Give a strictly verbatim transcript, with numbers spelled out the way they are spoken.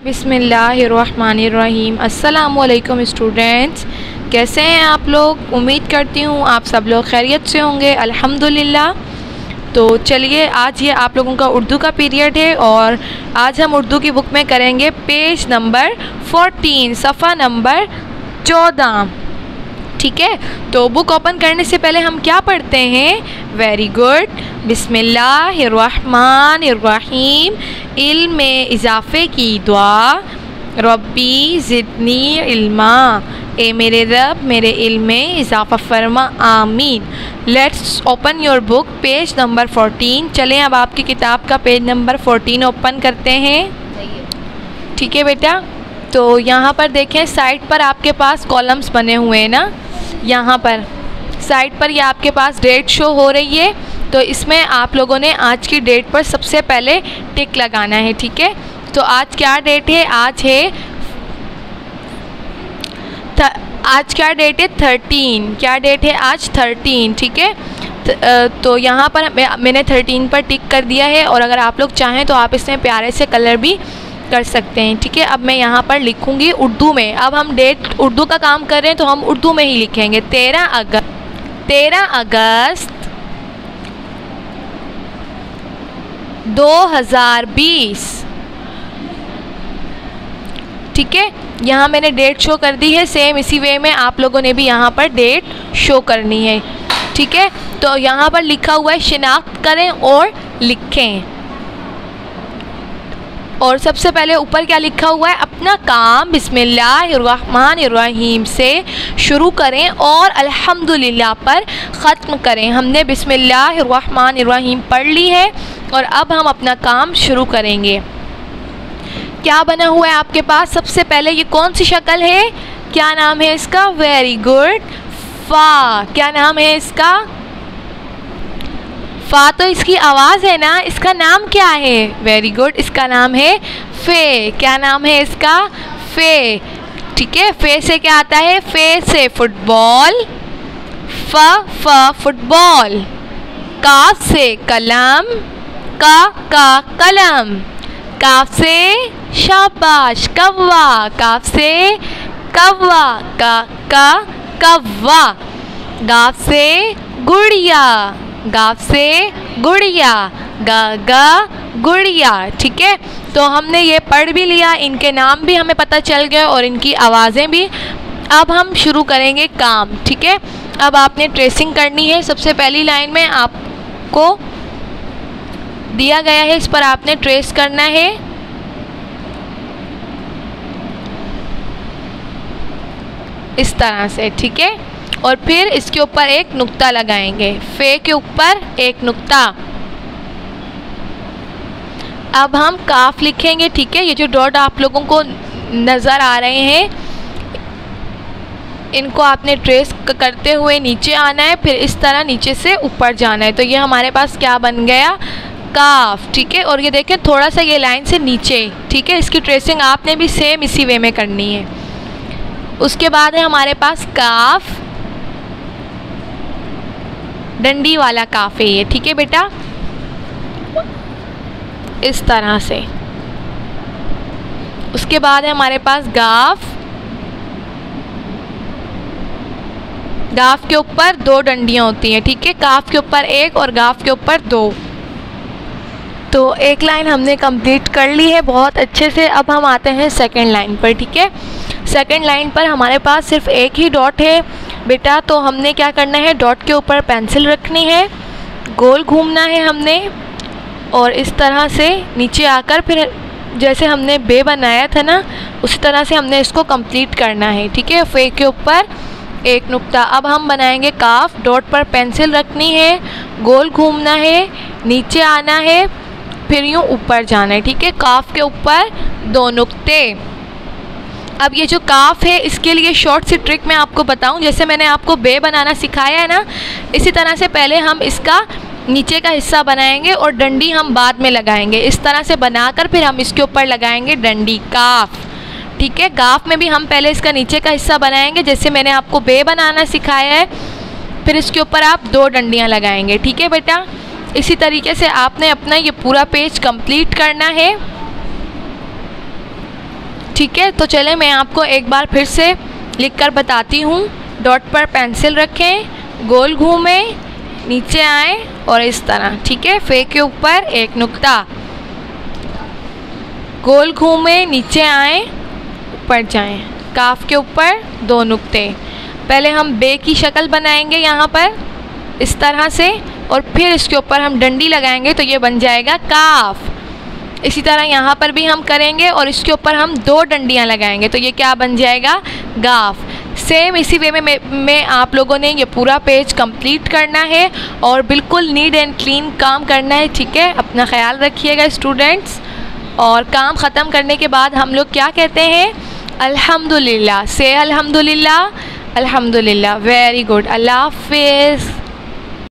बिस्मिल्लाहिर्रहमानिर्रहीम। अस्सलामुअलैकुम स्टूडेंट्स, कैसे हैं आप लोग। उम्मीद करती हूँ आप सब लोग खैरियत से होंगे, अल्हम्दुलिल्लाह। तो चलिए, आज ये आप लोगों का उर्दू का पीरियड है और आज हम उर्दू की बुक में करेंगे पेज नंबर फोर्टीन, सफ़ा नंबर चौदह। ठीक है, तो बुक ओपन करने से पहले हम क्या पढ़ते हैं। Very good. बिस्मिल्लाहिर्रहमानिर्रहीम। इल्म में इजाफ़े की दुआ। रब्बी ज़िदनी इल्मा, ए मेरे रब मेरे इल्म में इजाफ़ा फरमा, आमीन। Let's open your book, page number fourteen. चलें अब आपकी किताब का पेज नंबर फोर्टीन ओपन करते हैं। ठीक है बेटा, तो यहाँ पर देखें साइड पर आपके पास कॉलम्स बने हुए हैं ना। यहाँ पर साइड पर ये आपके पास डेट शो हो रही है, तो इसमें आप लोगों ने आज की डेट पर सबसे पहले टिक लगाना है। ठीक है, तो आज क्या डेट है। आज है आज क्या डेट है, थर्टीन। क्या डेट है आज, थर्टीन। ठीक है, तो यहाँ पर मैंने थर्टीन पर टिक कर दिया है और अगर आप लोग चाहें तो आप इसमें प्यारे से कलर भी कर सकते हैं। ठीक है, अब मैं यहाँ पर लिखूँगी उर्दू में। अब हम डेट उर्दू का काम कर रहे हैं तो हम उर्दू में ही लिखेंगे। तेरह अगस्त तेरह अगस्त दो हज़ार बीस। ठीक है, यहाँ मैंने डेट शो कर दी है। सेम इसी वे में आप लोगों ने भी यहाँ पर डेट शो करनी है। ठीक है, तो यहाँ पर लिखा हुआ है शिनाख्त करें और लिखें। और सबसे पहले ऊपर क्या लिखा हुआ है, अपना काम बिस्मिल्लाहिर्रहमानिर्रहीम से शुरू करें और अल्हम्दुलिल्लाह पर ख़त्म करें। हमने बिस्मिल्लाहिर्रहमानिर्रहीम पढ़ ली है और अब हम अपना काम शुरू करेंगे। क्या बना हुआ है आपके पास, सबसे पहले ये कौन सी शक्ल है, क्या नाम है इसका। वेरी गुड, फ़ा। क्या नाम है इसका, फ़ा। तो इसकी आवाज़ है ना, इसका नाम क्या है। वेरी गुड, इसका नाम है फ़े। क्या नाम है इसका, फ़े। ठीक है, फ़े से क्या आता है, फ़े से फुटबॉल, फ फ फुटबॉल। काफ से कलम, का का कलम। काफ से शाबाश, कव्वा। काफ से कव्वा, का का कव्वा। गाफ से गुड़िया, गाफ से गुड़िया, गा गा गुड़िया। ठीक है, तो हमने ये पढ़ भी लिया, इनके नाम भी हमें पता चल गए और इनकी आवाज़ें भी। अब हम शुरू करेंगे काम। ठीक है, अब आपने ट्रेसिंग करनी है। सबसे पहली लाइन में आपको दिया गया है, इस पर आपने ट्रेस करना है। इस तरह से। ठीक है, और फिर इसके ऊपर एक नुक्ता लगाएंगे, फ़े के ऊपर एक नुक्ता। अब हम काफ लिखेंगे। ठीक है, ये जो डॉट आप लोगों को नज़र आ रहे हैं, इनको आपने ट्रेस करते हुए नीचे आना है, फिर इस तरह नीचे से ऊपर जाना है। तो ये हमारे पास क्या बन गया, काफ। ठीक है, और ये देखें थोड़ा सा ये लाइन से नीचे। ठीक है, इसकी ट्रेसिंग आपने भी सेम इसी वे में करनी है। उसके बाद है हमारे पास काफ, डंडी वाला काफ है ये। ठीक है बेटा, इस तरह से। उसके बाद है हमारे पास गाफ। गाफ के ऊपर दो डंडियां होती हैं। ठीक है, काफ के ऊपर एक और गाफ के ऊपर दो। तो एक लाइन हमने कंप्लीट कर ली है बहुत अच्छे से। अब हम आते हैं सेकंड लाइन पर। ठीक है, सेकंड लाइन पर हमारे पास सिर्फ एक ही डॉट है बेटा, तो हमने क्या करना है, डॉट के ऊपर पेंसिल रखनी है, गोल घूमना है हमने और इस तरह से नीचे आकर फिर जैसे हमने बे बनाया था ना, उसी तरह से हमने इसको कंप्लीट करना है। ठीक है, फ़े के ऊपर एक नुक्ता। अब हम बनाएंगे काफ, डॉट पर पेंसिल रखनी है, गोल घूमना है, नीचे आना है, फिर यूँ ऊपर जाना है। ठीक है, काफ के ऊपर दो नुक्ते। अब ये जो काफ है, इसके लिए शॉर्ट सी ट्रिक मैं आपको बताऊं। जैसे मैंने आपको बे बनाना सिखाया है ना, इसी तरह से पहले हम इसका नीचे का हिस्सा बनाएंगे और डंडी हम बाद में लगाएंगे। इस तरह से बनाकर फिर हम इसके ऊपर लगाएंगे डंडी, काफ। ठीक है, गाफ में भी हम पहले इसका नीचे का हिस्सा बनाएंगे जैसे मैंने आपको बे बनाना सिखाया है, फिर इसके ऊपर आप दो डंडियाँ लगाएंगे। ठीक है बेटा, इसी तरीके से आपने अपना ये पूरा पेज कंप्लीट करना है। ठीक है, तो चले मैं आपको एक बार फिर से लिख कर बताती हूँ। डॉट पर पेंसिल रखें, गोल घूमें, नीचे आए और इस तरह, ठीक है। फे के ऊपर एक नुक्ता, गोल घूमें, नीचे आए, ऊपर जाएं, काफ के ऊपर दो नुक्ते। पहले हम बे की शक्ल बनाएंगे यहाँ पर इस तरह से, और फिर इसके ऊपर हम डंडी लगाएंगे तो ये बन जाएगा काफ। इसी तरह यहाँ पर भी हम करेंगे और इसके ऊपर हम दो डंडियाँ लगाएंगे तो ये क्या बन जाएगा, गाफ। सेम इसी वे में, में में आप लोगों ने ये पूरा पेज कंप्लीट करना है और बिल्कुल नीट एंड क्लीन काम करना है, ठीक है। अपना ख्याल रखिएगा स्टूडेंट्स। और काम ख़त्म करने के बाद हम लोग क्या कहते हैं, अल्हम्दुलिल्लाह। से अल्हम्दुलिल्लाह, अल्हम्दुलिल्लाह। Very good. अल्लाह हाफ़िज़।